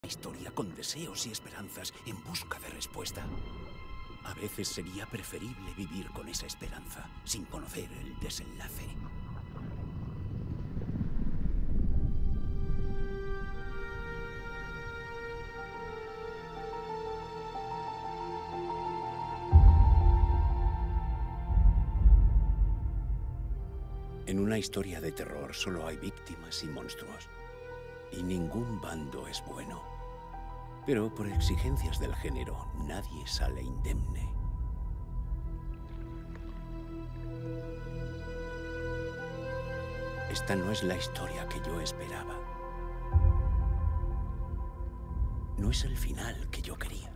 Historia con deseos y esperanzas en busca de respuesta. A veces sería preferible vivir con esa esperanza, sin conocer el desenlace. En una historia de terror solo hay víctimas y monstruos. Y ningún bando es bueno. Pero por exigencias del género, nadie sale indemne. Esta no es la historia que yo esperaba. No es el final que yo quería.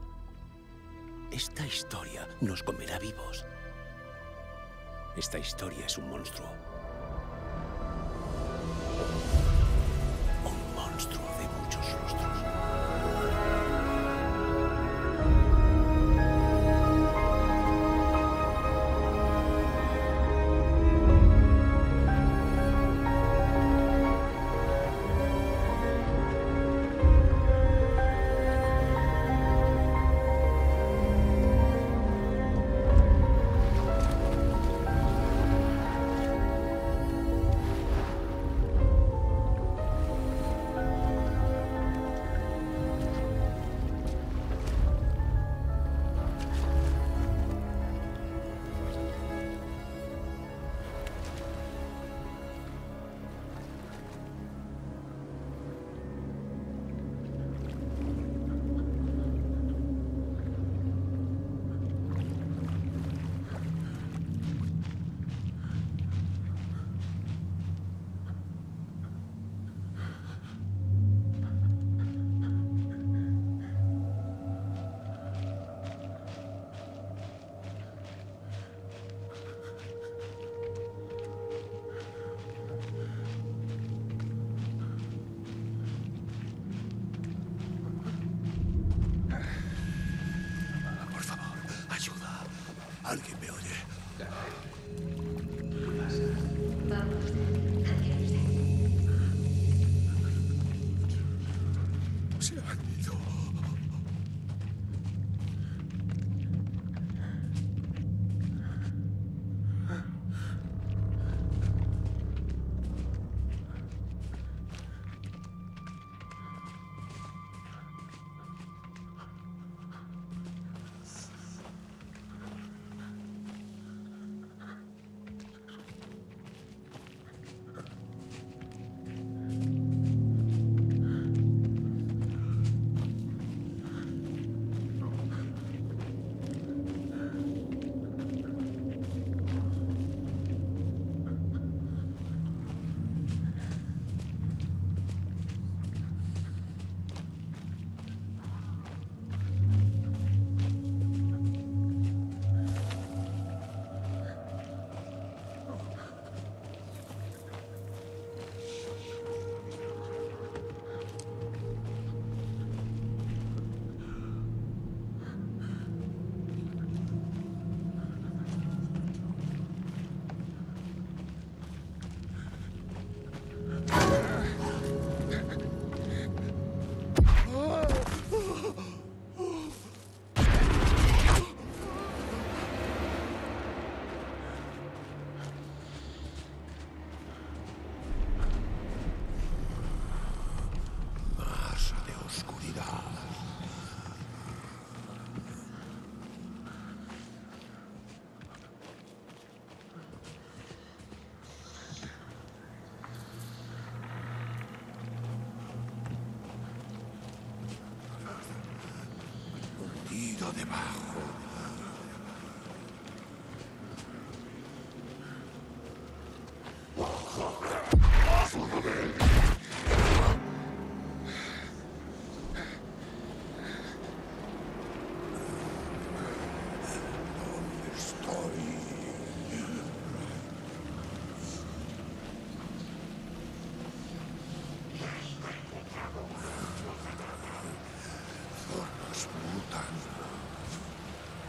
Esta historia nos comerá vivos. Esta historia es un monstruo. Un monstruo de muchos rostros. ¿Alguien me oye? Vamos, hacia usted. Se han ido. Debajo. ¿Dónde estoy? Zorros mutan.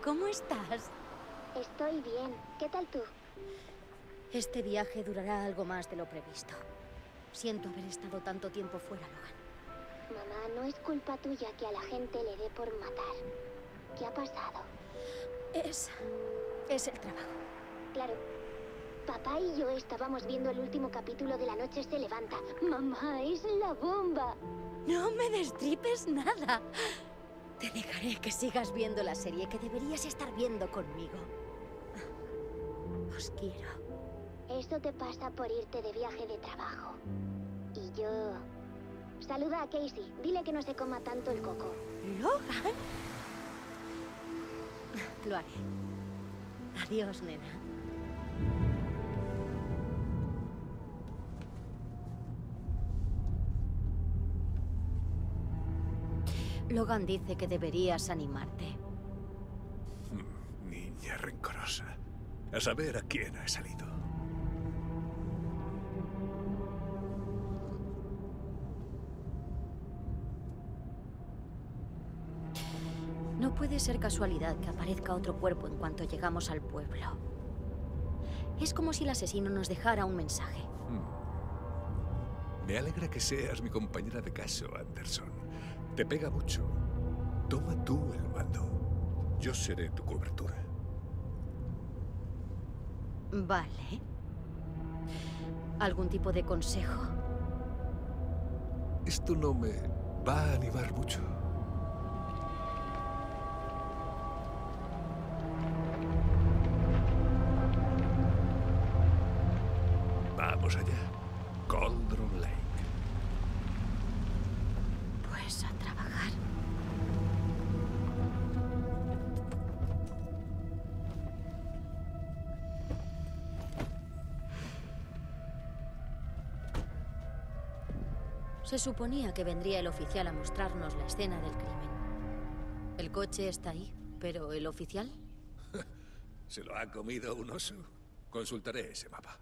¿cómo estás? Estoy bien. ¿Qué tal tú? Este viaje durará algo más de lo previsto. Siento haber estado tanto tiempo fuera, Logan. Mamá, no es culpa tuya que a la gente le dé por matar. ¿Qué ha pasado? Es el trabajo. Claro. Papá y yo estábamos viendo el último capítulo de La Noche se levanta. Mamá, es la bomba. No me destripes nada. Te dejaré que sigas viendo la serie que deberías estar viendo conmigo. Os quiero. Eso te pasa por irte de viaje de trabajo. Y yo... Saluda a Casey. Dile que no se coma tanto el coco. ¿Logan? Lo haré. Adiós, nena. Logan dice que deberías animarte. Niña rencorosa. A saber a quién ha salido. No puede ser casualidad que aparezca otro cuerpo en cuanto llegamos al pueblo. Es como si el asesino nos dejara un mensaje. Me alegra que seas mi compañera de caso, Anderson. Te pega mucho. Toma tú el mando. Yo seré tu cobertura. Vale. ¿Algún tipo de consejo? Esto no me va a animar mucho. Vamos allá. Cauldron Lake. Pues a trabajar. Se suponía que vendría el oficial a mostrarnos la escena del crimen. El coche está ahí, pero ¿el oficial? ¿Se lo ha comido un oso? Consultaré ese mapa.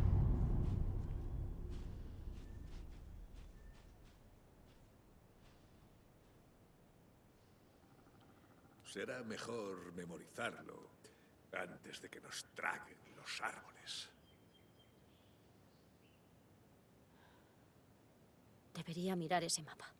Será mejor memorizarlo antes de que nos traguen los árboles. Debería mirar ese mapa.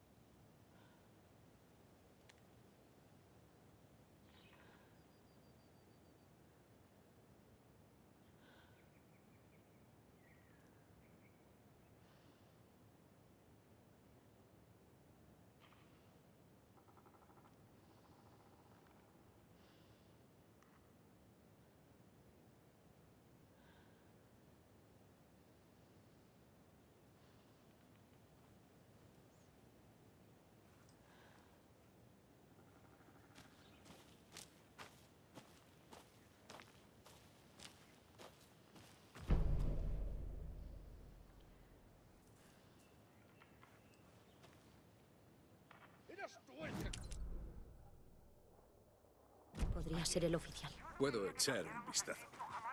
Podría ser el oficial. Puedo echar un vistazo.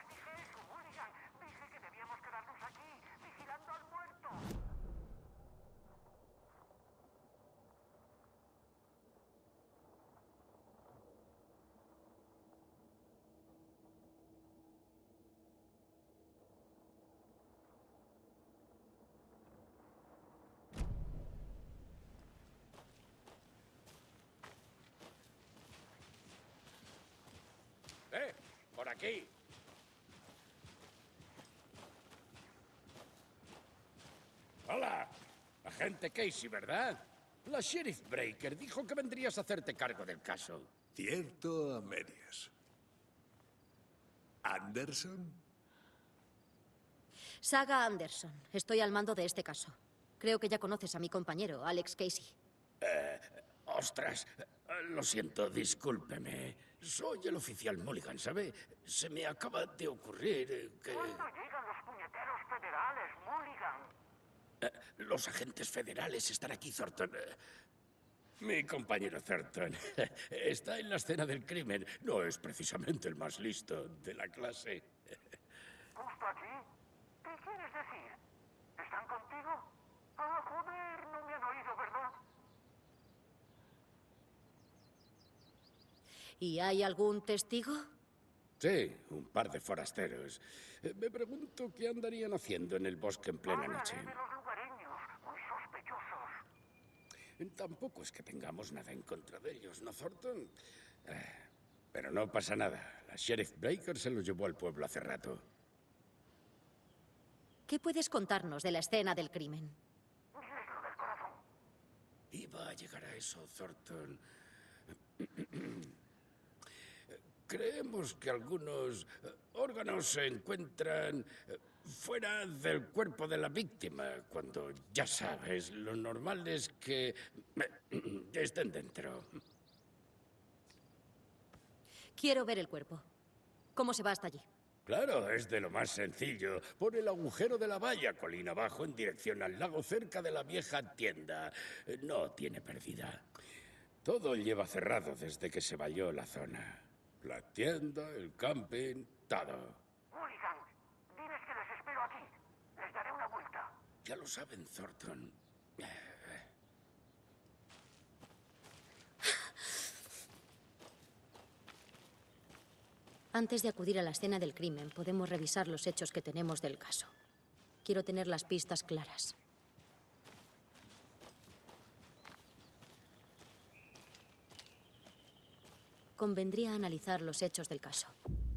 Por aquí. Hola, agente Casey, ¿verdad? La Sheriff Breaker dijo que vendrías a hacerte cargo del caso. Cierto a medias. ¿Anderson? Saga Anderson. Estoy al mando de este caso. Creo que ya conoces a mi compañero, Alex Casey. Ostras, lo siento, discúlpeme. Soy el oficial Mulligan, ¿sabe? Se me acaba de ocurrir que... ¿Cuándo llegan los puñeteros federales, Mulligan? los agentes federales están aquí, Thornton. Mi compañero Thornton está en la escena del crimen. No es precisamente el más listo de la clase. ¿Justo aquí? ¿Qué quieres decir? ¿Están contigo? Ah, joder, no me han oído, ¿verdad? ¿Y hay algún testigo? Sí, un par de forasteros. Me pregunto qué andarían haciendo en el bosque en plena noche. Hablaré de los lugareños, muy sospechosos. Tampoco es que tengamos nada en contra de ellos, ¿no, Thornton? Pero no pasa nada. La Sheriff Baker se los llevó al pueblo hace rato. ¿Qué puedes contarnos de la escena del crimen? Diles lo del corazón. Iba a llegar a eso, Thornton. Creemos que algunos órganos se encuentran fuera del cuerpo de la víctima, cuando, ya sabes, lo normal es que estén dentro. Quiero ver el cuerpo. ¿Cómo se va hasta allí? Claro, es de lo más sencillo. Por el agujero de la valla, colina abajo, en dirección al lago, cerca de la vieja tienda. No tiene pérdida. Todo lleva cerrado desde que se valló la zona. La tienda, el camping, todo. Mulligan, diles que les espero aquí. Les daré una vuelta. Ya lo saben, Thornton. Antes de acudir a la escena del crimen, podemos revisar los hechos que tenemos del caso. Quiero tener las pistas claras. Convendría analizar los hechos del caso.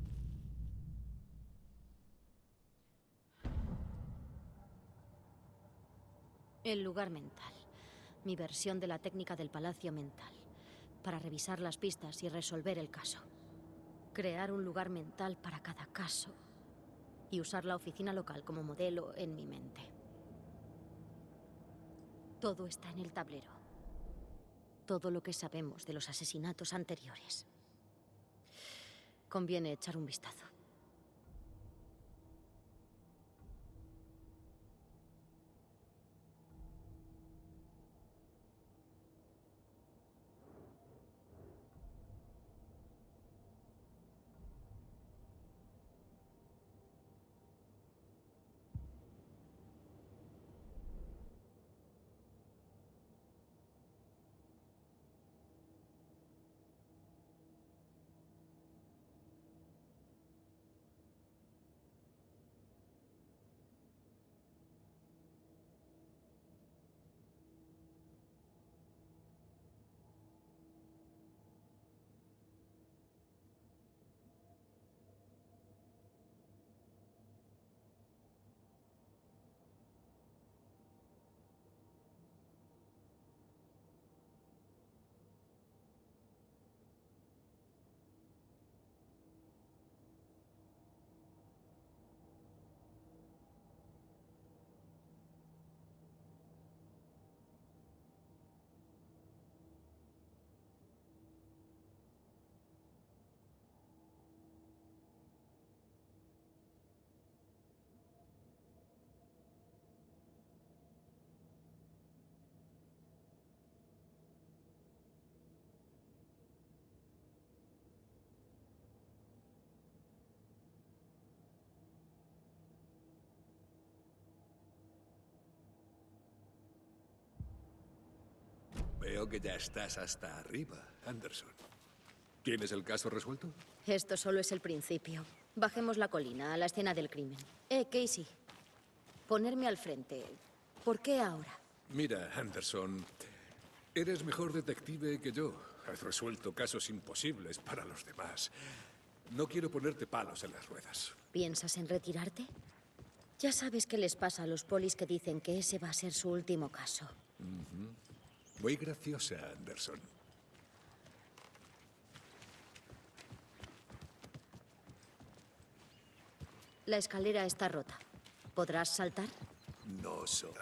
El lugar mental. Mi versión de la técnica del palacio mental. Para revisar las pistas y resolver el caso. Crear un lugar mental para cada caso. Y usar la oficina local como modelo en mi mente. Todo está en el tablero. Todo lo que sabemos de los asesinatos anteriores. Conviene echar un vistazo. Veo que ya estás hasta arriba, Anderson. ¿Tienes el caso resuelto? Esto solo es el principio. Bajemos la colina, a la escena del crimen. Casey. Ponerme al frente. ¿Por qué ahora? Mira, Anderson, eres mejor detective que yo. Has resuelto casos imposibles para los demás. No quiero ponerte palos en las ruedas. ¿Piensas en retirarte? Ya sabes qué les pasa a los polis que dicen que ese va a ser su último caso. Muy graciosa, Anderson. La escalera está rota. ¿Podrás saltar? No soy...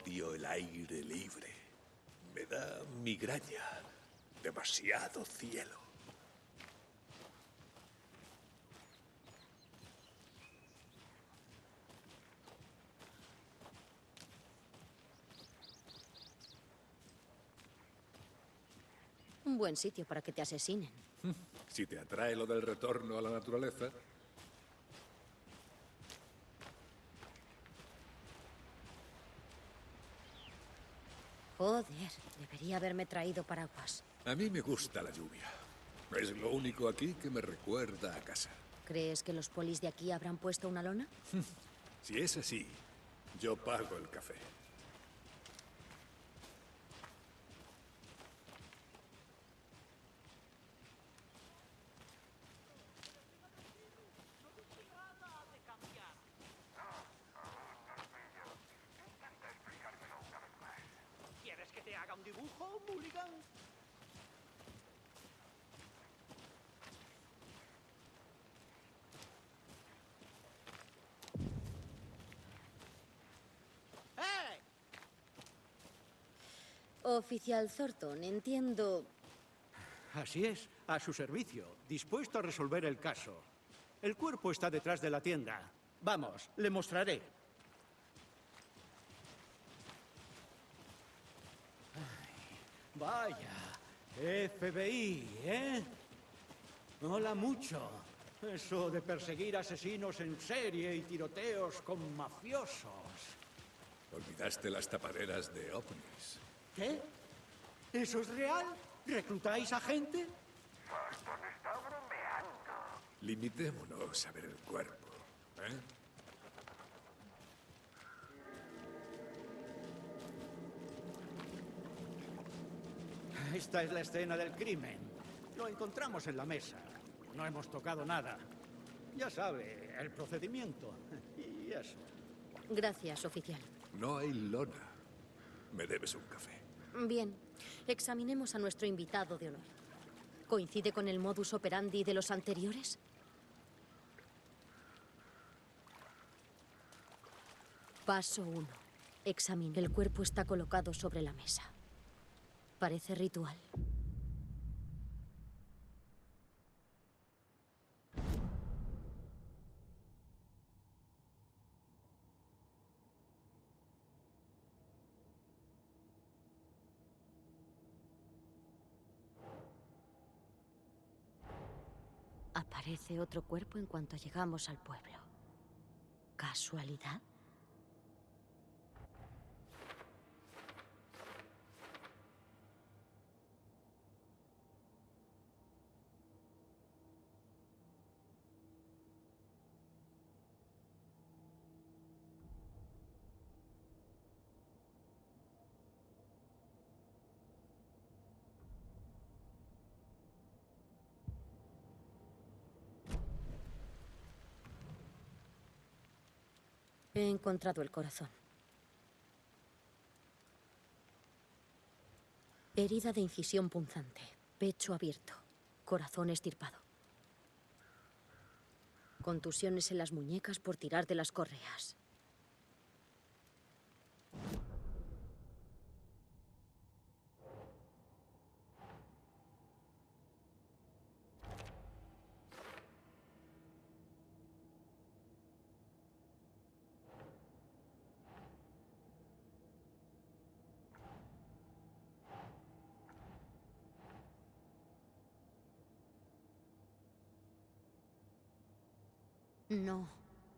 Odio el aire libre. Me da migraña. Demasiado cielo. Un buen sitio para que te asesinen. Si te atrae lo del retorno a la naturaleza. Joder, debería haberme traído paraguas. A mí me gusta la lluvia. Es lo único aquí que me recuerda a casa. ¿Crees que los polis de aquí habrán puesto una lona? Si es así, yo pago el café. ¿Quieres que te haga un dibujo, Mulligan? ¡Eh! Oficial Thornton, entiendo... Así es, a su servicio, dispuesto a resolver el caso. El cuerpo está detrás de la tienda. Vamos, le mostraré. Ay, vaya, FBI, ¿eh? Mola mucho. Eso de perseguir asesinos en serie y tiroteos con mafiosos. Olvidaste las tapaderas de ovnis. ¿Qué? ¿Eso es real? ¿Reclutáis a gente? Thornton está bromeando. Limitémonos a ver el cuerpo, ¿eh? Esta es la escena del crimen. Lo encontramos en la mesa. No hemos tocado nada. Ya sabe, el procedimiento. Y eso. Gracias, oficial. No hay lona. Me debes un café. Bien, examinemos a nuestro invitado de honor. ¿Coincide con el modus operandi de los anteriores? Paso 1. Examine. El cuerpo está colocado sobre la mesa. Parece ritual. Aparece otro cuerpo en cuanto llegamos al pueblo. ¿Casualidad? He encontrado el corazón. Herida de incisión punzante, pecho abierto, corazón extirpado. Contusiones en las muñecas por tirar de las correas. No.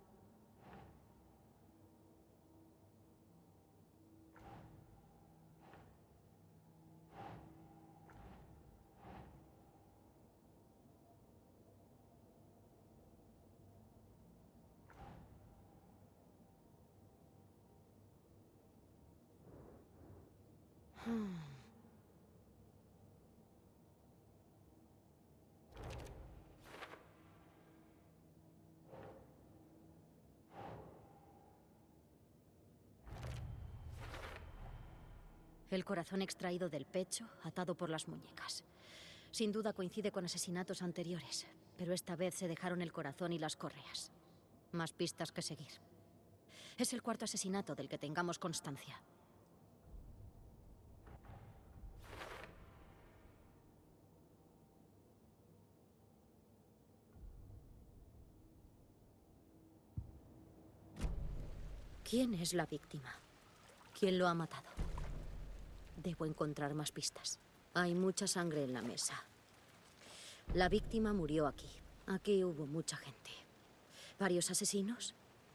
El corazón extraído del pecho, atado por las muñecas. Sin duda coincide con asesinatos anteriores, pero esta vez se dejaron el corazón y las correas. Más pistas que seguir. Es el cuarto asesinato del que tengamos constancia. ¿Quién es la víctima? ¿Quién lo ha matado? Debo encontrar más pistas. Hay mucha sangre en la mesa. La víctima murió aquí. Aquí hubo mucha gente. ¿Varios asesinos?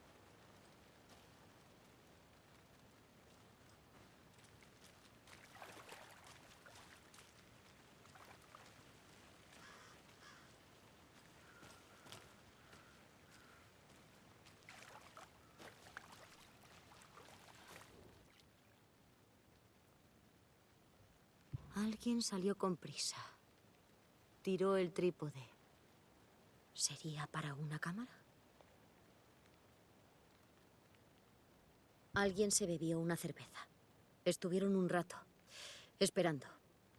Alguien salió con prisa. Tiró el trípode. ¿Sería para una cámara? Alguien se bebió una cerveza. Estuvieron un rato, esperando.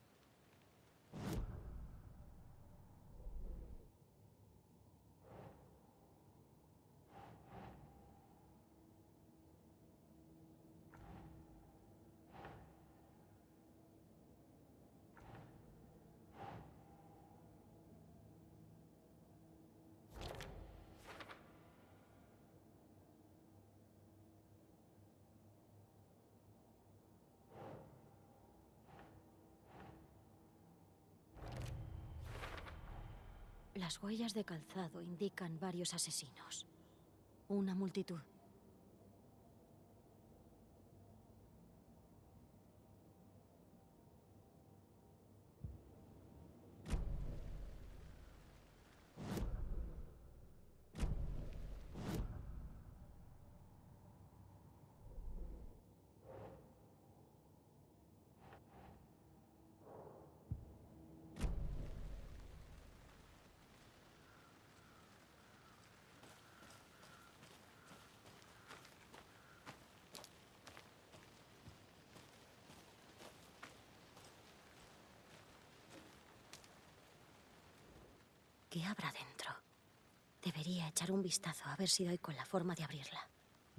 Las huellas de calzado indican varios asesinos. Una multitud. ¿Qué habrá dentro? Debería echar un vistazo a ver si doy con la forma de abrirla.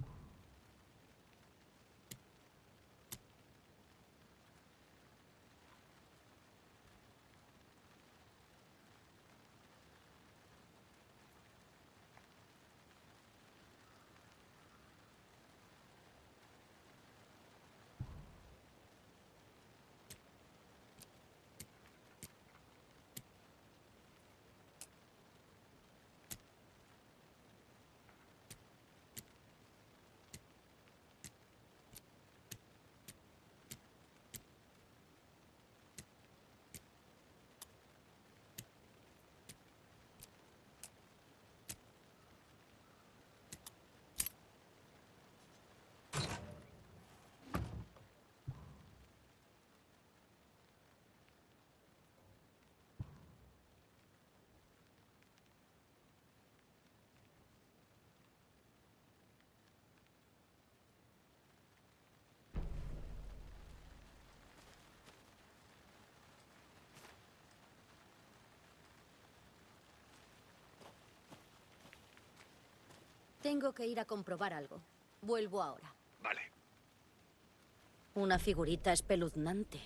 Tengo que ir a comprobar algo. Vuelvo ahora. Vale. Una figurita espeluznante.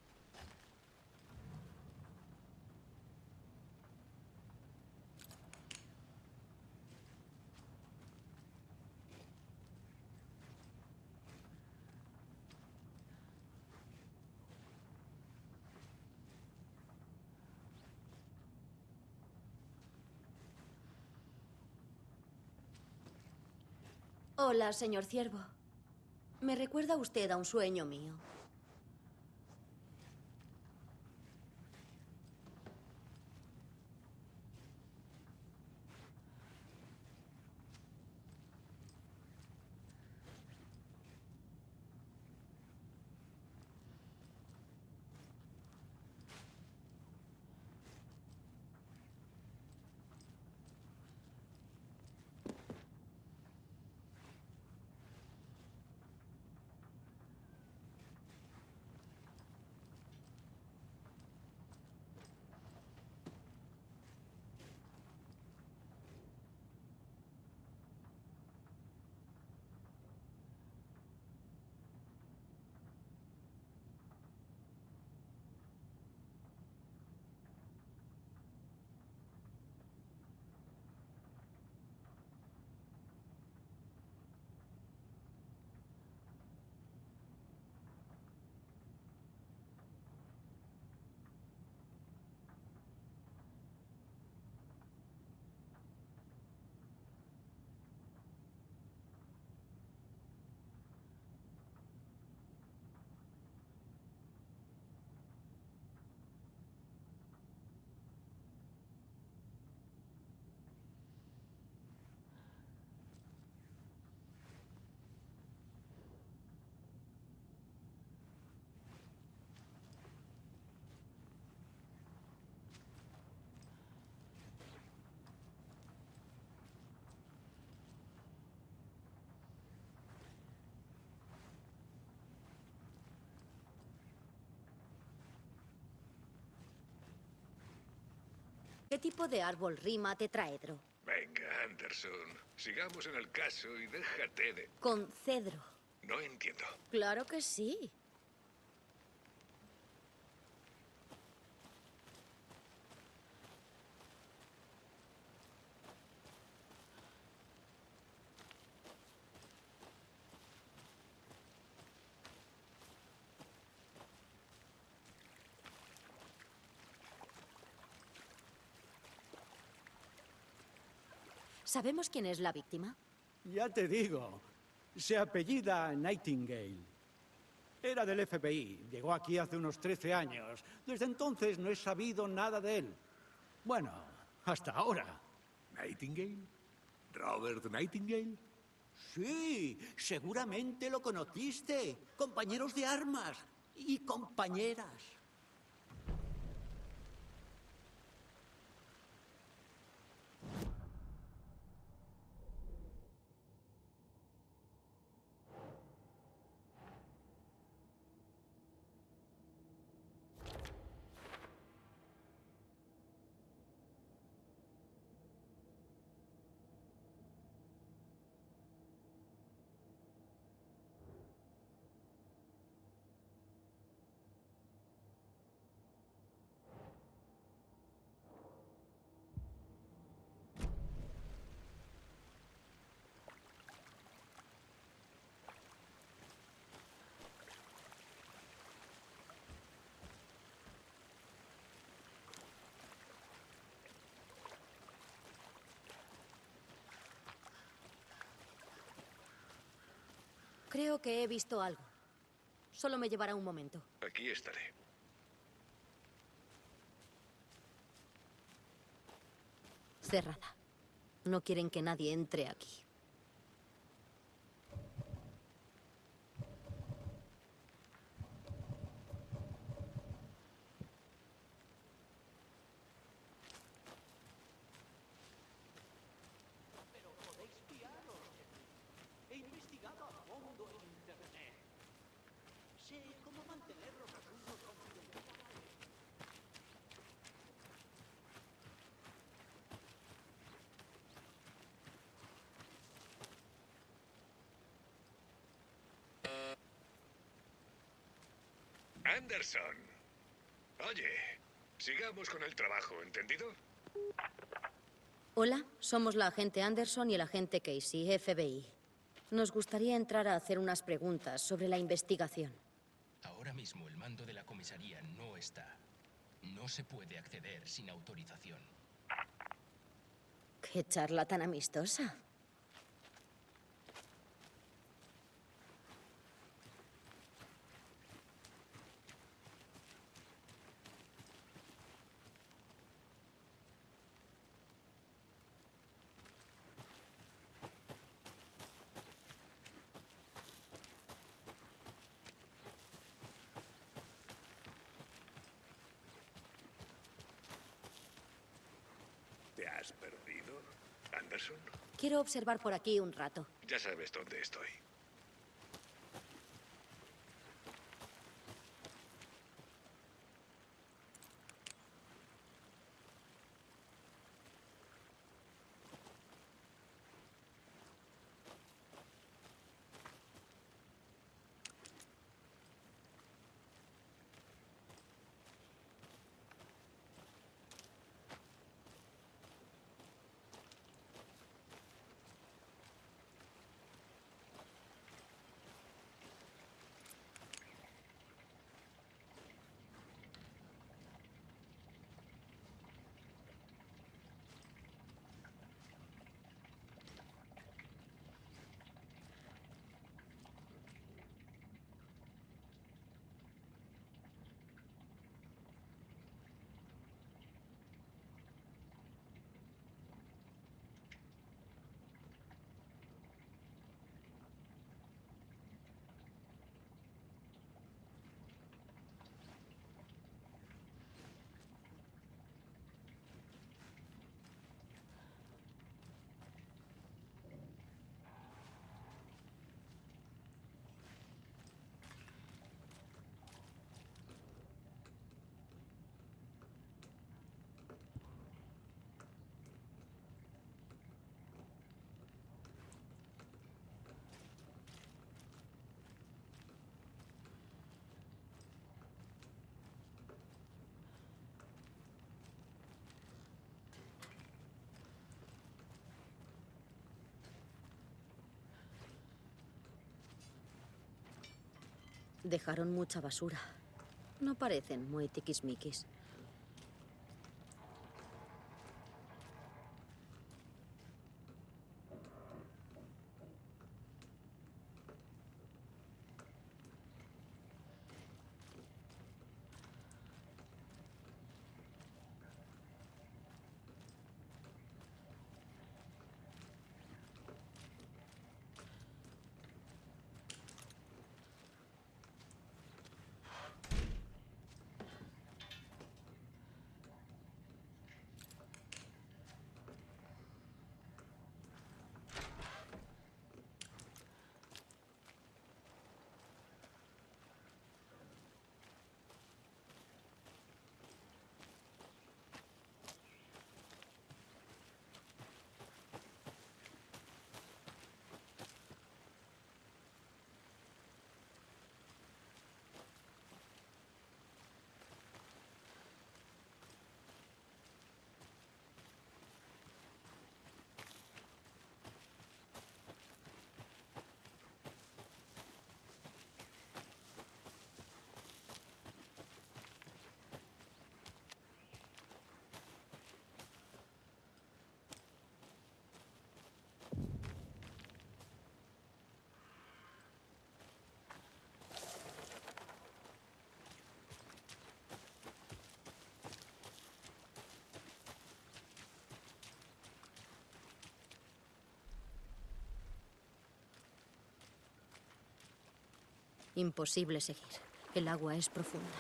Hola, señor Ciervo. ¿Me recuerda usted a un sueño mío? ¿Qué tipo de árbol rima tetraedro? Venga, Anderson. Sigamos en el caso y déjate de... Con cedro. No entiendo. Claro que sí. ¿Sabemos quién es la víctima? Ya te digo, se apellida Nightingale. Era del FBI, llegó aquí hace unos 13 años. Desde entonces no he sabido nada de él. Bueno, hasta ahora. ¿Nightingale? ¿Robert Nightingale? Sí, seguramente lo conociste. Compañeros de armas y compañeras. Creo que he visto algo. Solo me llevará un momento. Aquí estaré. Cerrada. No quieren que nadie entre aquí. He investigado a fondo en Internet. Sé cómo mantener los asuntos confidenciales. Anderson. Oye, sigamos con el trabajo, ¿entendido? Hola, somos la agente Anderson y el agente Casey, FBI. Nos gustaría entrar a hacer unas preguntas sobre la investigación. Ahora mismo el mando de la comisaría no está. No se puede acceder sin autorización. ¡Qué charla tan amistosa! ¿Te has perdido, Anderson? Quiero observar por aquí un rato. Ya sabes dónde estoy. Dejaron mucha basura. No parecen muy tiquismiquis. Imposible seguir. El agua es profunda.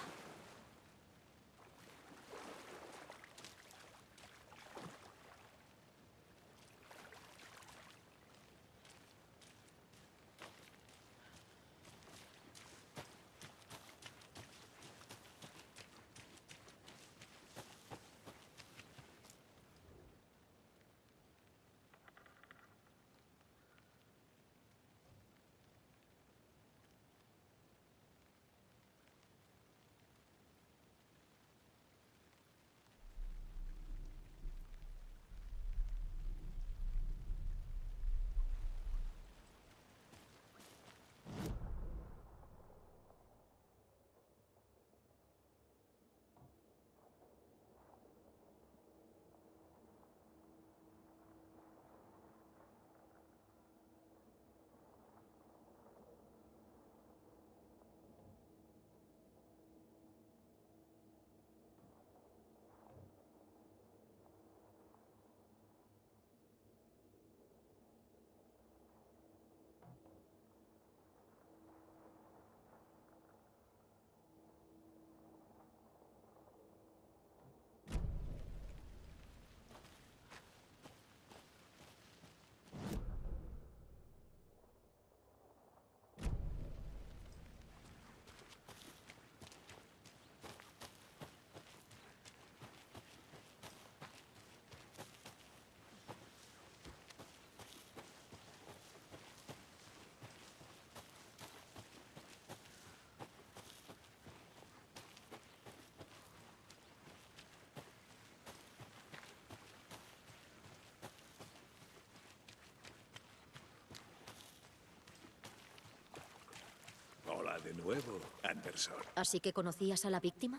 Hola de nuevo, Anderson. ¿Así que conocías a la víctima?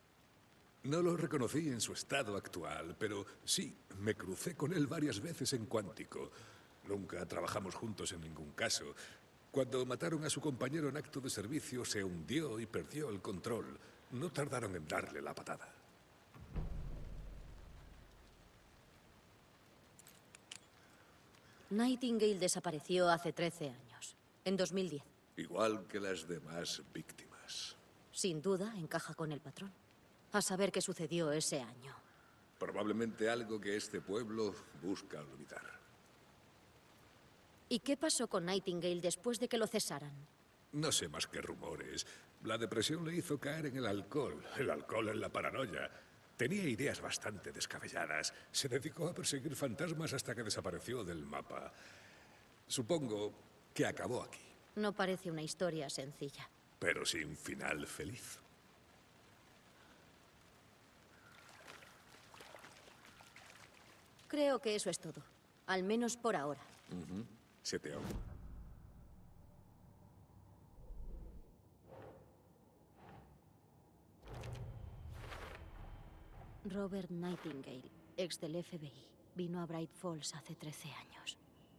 No lo reconocí en su estado actual, pero sí, me crucé con él varias veces en Cuántico. Nunca trabajamos juntos en ningún caso. Cuando mataron a su compañero en acto de servicio, se hundió y perdió el control. No tardaron en darle la patada. Nightingale desapareció hace 13 años, en 2010. Igual que las demás víctimas. Sin duda, encaja con el patrón. A saber qué sucedió ese año. Probablemente algo que este pueblo busca olvidar. ¿Y qué pasó con Nightingale después de que lo cesaran? No sé más que rumores. La depresión le hizo caer en el alcohol en la paranoia. Tenía ideas bastante descabelladas. Se dedicó a perseguir fantasmas hasta que desapareció del mapa. Supongo que acabó aquí. No parece una historia sencilla. Pero sin final feliz. Creo que eso es todo. Al menos por ahora. Se te ahoga. Robert Nightingale, ex del FBI, vino a Bright Falls hace 13 años.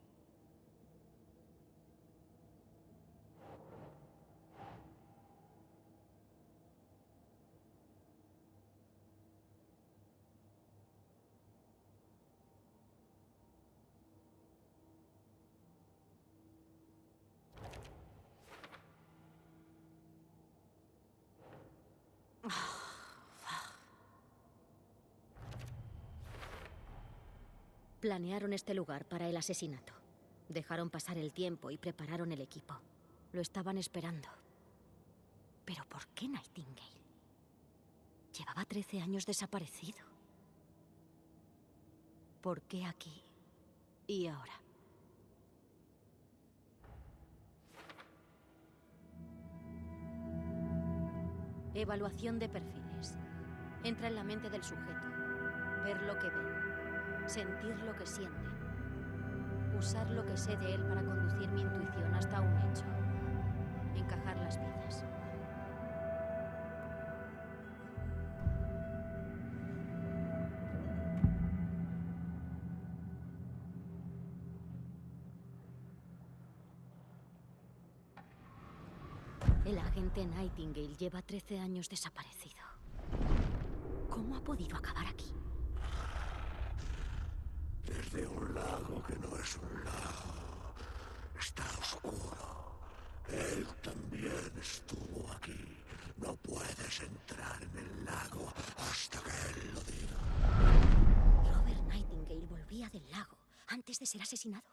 Planearon este lugar para el asesinato. Dejaron pasar el tiempo y prepararon el equipo. Lo estaban esperando. ¿Pero por qué Nightingale? Llevaba 13 años desaparecido. ¿Por qué aquí y ahora? Evaluación de perfiles. Entra en la mente del sujeto. Ver lo que ven. Sentir lo que sienten. Usar lo que sé de él para conducir mi intuición hasta un hecho. Encajar las piezas. El agente Nightingale lleva 13 años desaparecido. ¿Cómo ha podido acabar aquí? Desde un lago que no es un lago. Está oscuro. Él también estuvo aquí. No puedes entrar en el lago hasta que él lo diga. Robert Nightingale volvía del lago antes de ser asesinado.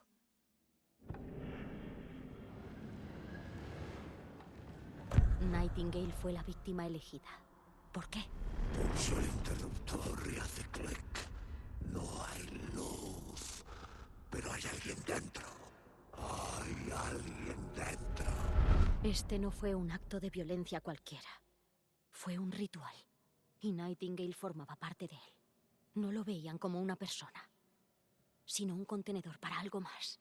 Nightingale fue la víctima elegida. ¿Por qué? Pulsó el interruptor y hace clic. No hay luz, pero hay alguien dentro. Hay alguien dentro. Este no fue un acto de violencia cualquiera. Fue un ritual. Y Nightingale formaba parte de él. No lo veían como una persona, sino un contenedor para algo más.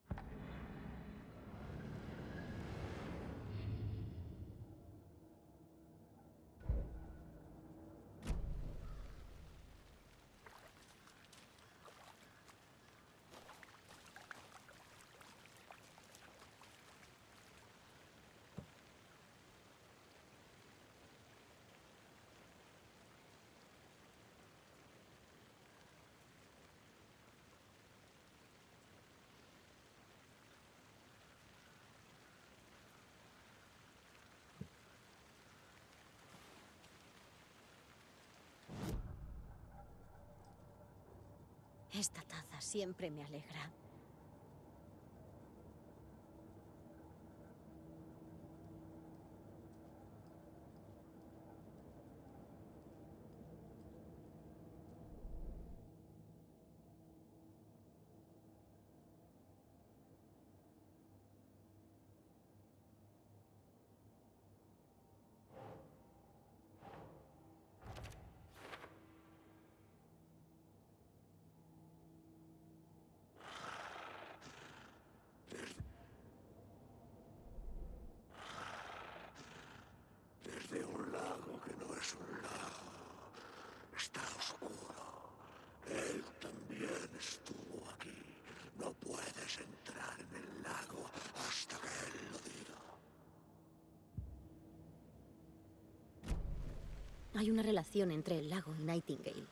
Esta taza siempre me alegra. Desde un lago que no es un lago. Está oscuro. Él también estuvo aquí. No puedes entrar en el lago hasta que él lo diga. Hay una relación entre el lago y Nightingale.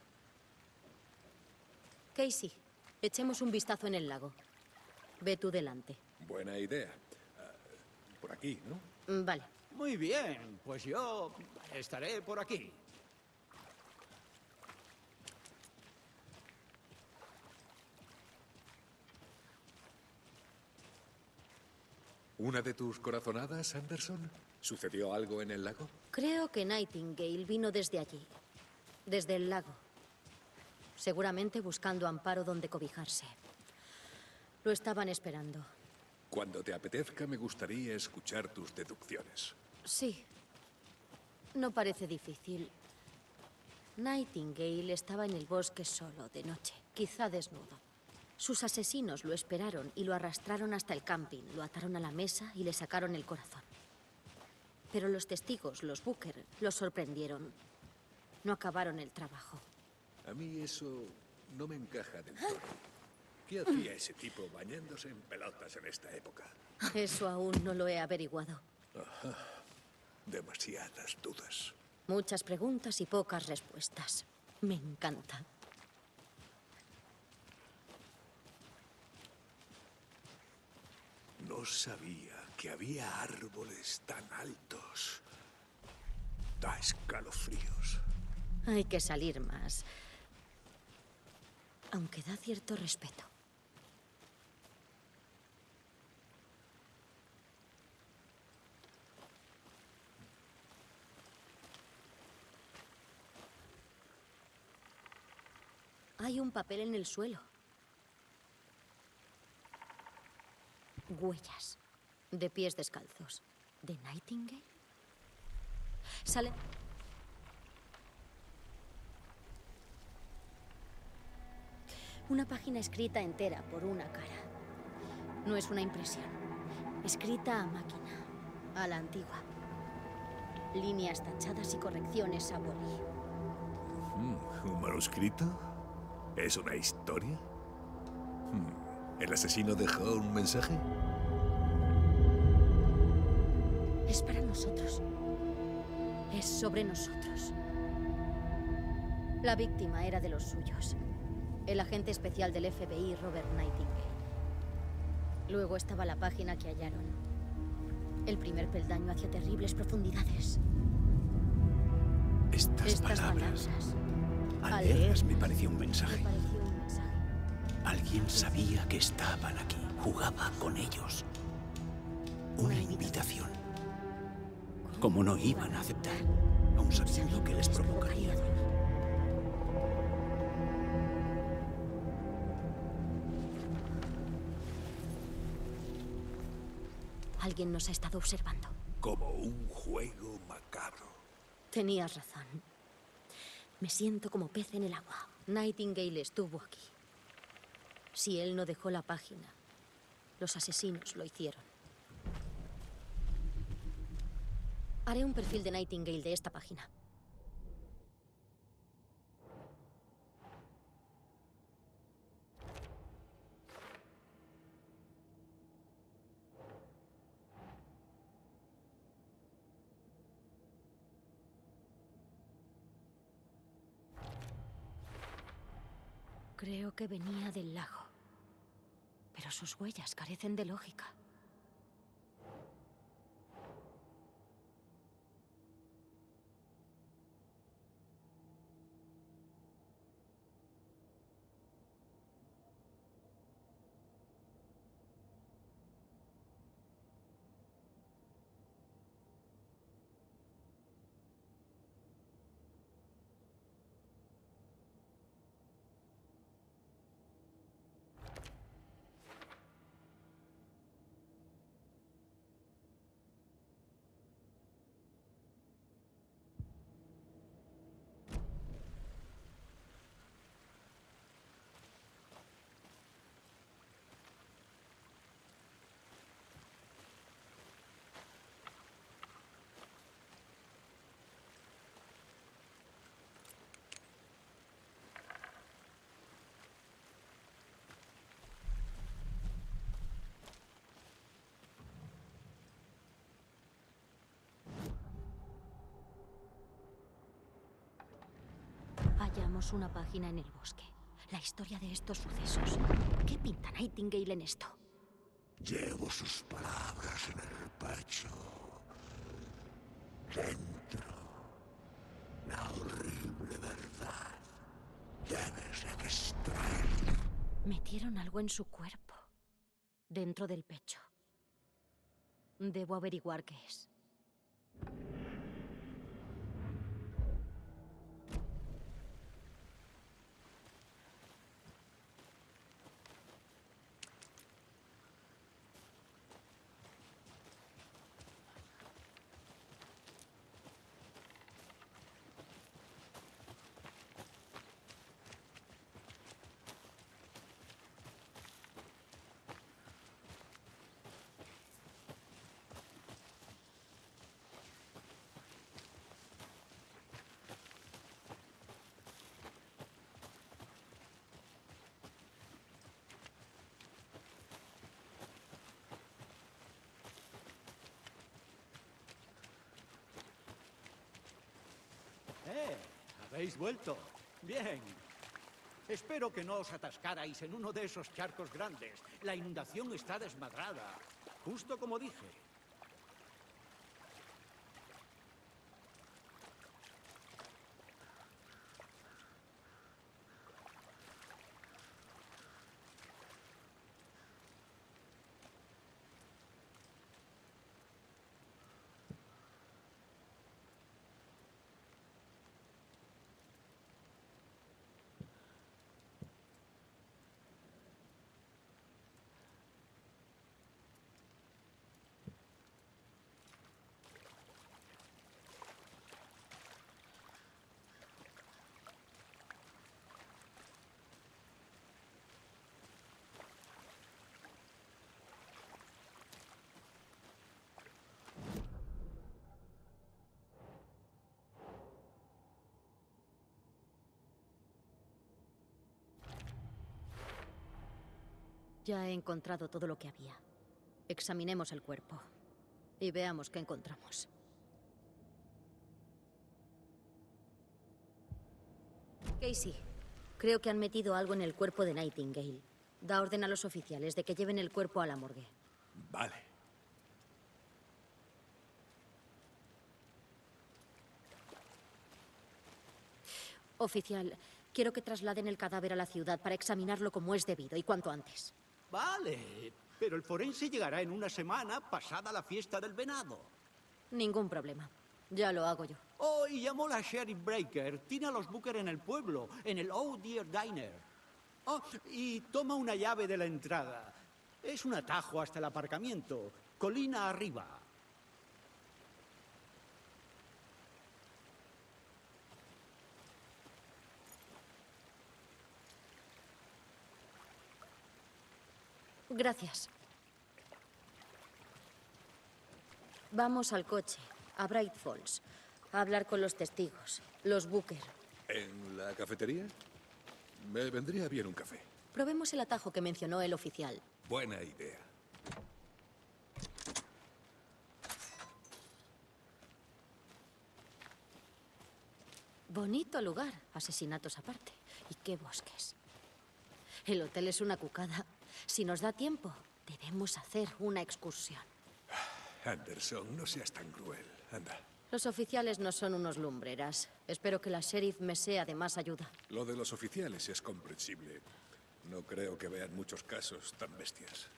Casey, echemos un vistazo en el lago. Ve tú delante. Buena idea. Por aquí, ¿no? Vale. Muy bien, pues yo estaré por aquí. ¿Una de tus corazonadas, Anderson? ¿Sucedió algo en el lago? Creo que Nightingale vino desde allí. Desde el lago. Seguramente buscando amparo donde cobijarse. Lo estaban esperando. Cuando te apetezca, me gustaría escuchar tus deducciones. Sí. No parece difícil. Nightingale estaba en el bosque solo, de noche, quizá desnudo. Sus asesinos lo esperaron y lo arrastraron hasta el camping, lo ataron a la mesa y le sacaron el corazón. Pero los testigos, los Booker, lo sorprendieron. No acabaron el trabajo. A mí eso no me encaja del todo. ¿Qué hacía ese tipo bañándose en pelotas en esta época? Eso aún no lo he averiguado. Ajá. Demasiadas dudas. Muchas preguntas y pocas respuestas. Me encanta. No sabía que había árboles tan altos. Da escalofríos. Hay que salir más. Aunque da cierto respeto. Hay un papel en el suelo. Huellas. De pies descalzos. ¿De Nightingale? Sale... Una página escrita entera por una cara. No es una impresión. Escrita a máquina. A la antigua. Líneas tachadas y correcciones a boli. ¿Un manuscrito? ¿Es una historia? ¿El asesino dejó un mensaje? Es para nosotros. Es sobre nosotros. La víctima era de los suyos. El agente especial del FBI, Robert Nightingale. Luego estaba la página que hallaron. El primer peldaño hacia terribles profundidades. Estas palabras, al leerlas me pareció un mensaje. Alguien sabía que estaban aquí. Jugaba con ellos. Una invitación. ¿Cómo no iban a aceptar? Aun sabiendo que les provocaría. Alguien nos ha estado observando. Como un juego macabro. Tenías razón. Me siento como pez en el agua. Nightingale estuvo aquí. Si él no dejó la página, los asesinos lo hicieron. Haré un perfil de Nightingale de esta página. Creo que venía del lago. Pero sus huellas carecen de lógica. Hallamos una página en el bosque. La historia de estos sucesos. ¿Qué pinta Nightingale en esto? Llevo sus palabras en el pecho. Dentro. La horrible verdad. Debes extraerla. Metieron algo en su cuerpo. Dentro del pecho. Debo averiguar qué es. ¿Habéis vuelto? Bien. Espero que no os atascarais en uno de esos charcos grandes. La inundación está desmadrada, justo como dije. Ya he encontrado todo lo que había. Examinemos el cuerpo y veamos qué encontramos. Casey, creo que han metido algo en el cuerpo de Nightingale. Da orden a los oficiales de que lleven el cuerpo a la morgue. Vale. Oficial, quiero que trasladen el cadáver a la ciudad para examinarlo como es debido y cuanto antes. Vale, pero el forense llegará en una semana pasada la fiesta del venado. Ningún problema. Ya lo hago yo. Oh, y llamó la Sheriff Breaker. Tiene a los Booker en el pueblo, en el Oh Dear Diner. Oh, y toma una llave de la entrada. Es un atajo hasta el aparcamiento. Colina arriba. Gracias. Vamos al coche, a Bright Falls, a hablar con los testigos, los Booker. ¿En la cafetería? Me vendría bien un café. Probemos el atajo que mencionó el oficial. Buena idea. Bonito lugar, asesinatos aparte. Y qué bosques. El hotel es una cucada. Si nos da tiempo, debemos hacer una excursión. Anderson, no seas tan cruel. Anda. Los oficiales no son unos lumbreras. Espero que la sheriff me sea de más ayuda. Lo de los oficiales es comprensible. No creo que vean muchos casos tan bestias.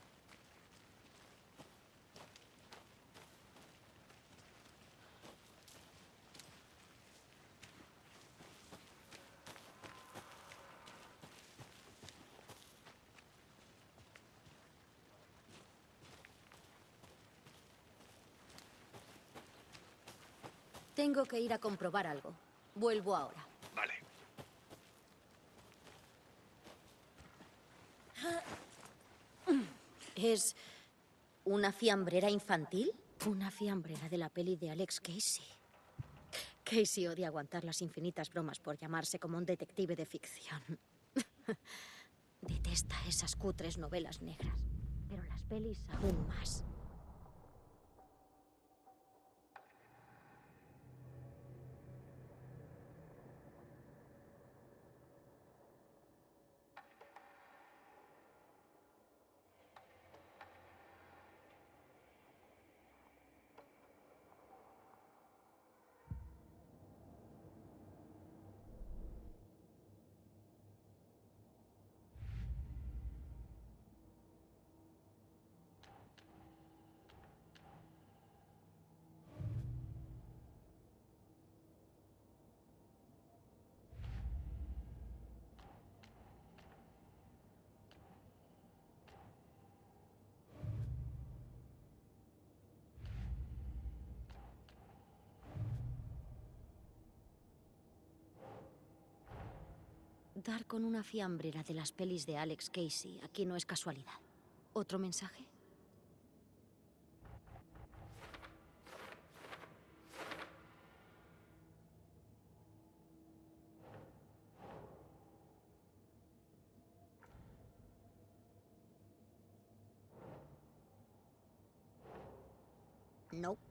Tengo que ir a comprobar algo. Vuelvo ahora. Vale. ¿Es una fiambrera infantil? Una fiambrera de la peli de Alex Casey. Casey odia aguantar las infinitas bromas por llamarse como un detective de ficción. Detesta esas cutres novelas negras, pero las pelis aún más. Dar con una fiambrera de las pelis de Alex Casey aquí no es casualidad. ¿Otro mensaje? No.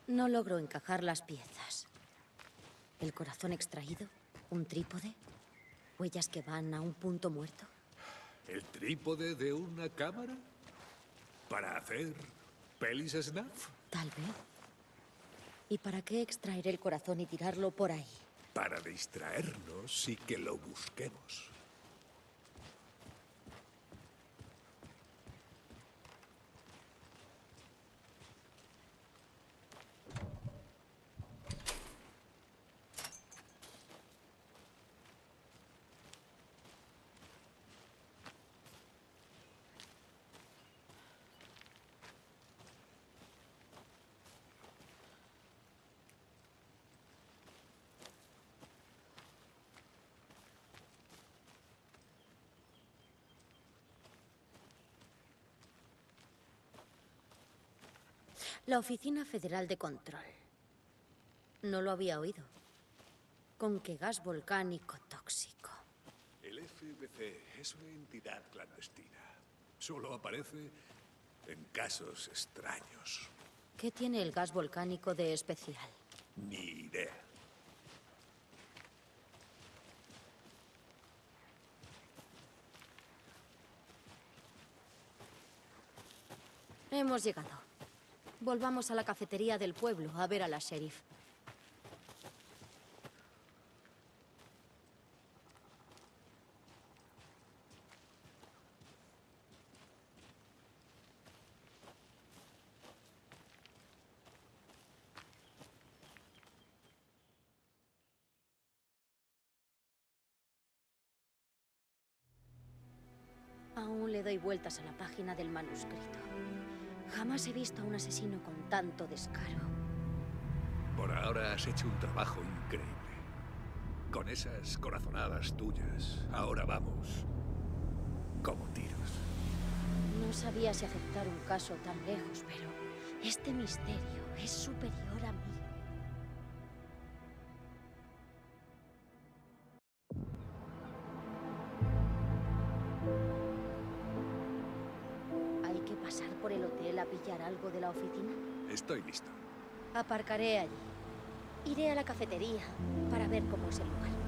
No logro encajar las piezas. ¿El corazón extraído? ¿Un trípode? ¿Huellas que van a un punto muerto? ¿El trípode de una cámara? ¿Para hacer pelis snuff? Tal vez. ¿Y para qué extraer el corazón y tirarlo por ahí? Para distraernos y que lo busquemos. La Oficina Federal de Control. No lo había oído. ¿Con qué gas volcánico tóxico? El FBC es una entidad clandestina. Solo aparece en casos extraños. ¿Qué tiene el gas volcánico de especial? Ni idea. Hemos llegado. Volvamos a la cafetería del pueblo a ver a la sheriff. Aún le doy vueltas a la página del manuscrito. Jamás he visto a un asesino con tanto descaro. Por ahora has hecho un trabajo increíble. Con esas corazonadas tuyas, ahora vamos como tiros. No sabía si aceptar un caso tan lejos, pero este misterio es superior a mí. ¿Hay que pasar por el hotel a pillar algo de la oficina? Estoy listo. Aparcaré allí. Iré a la cafetería para ver cómo es el lugar.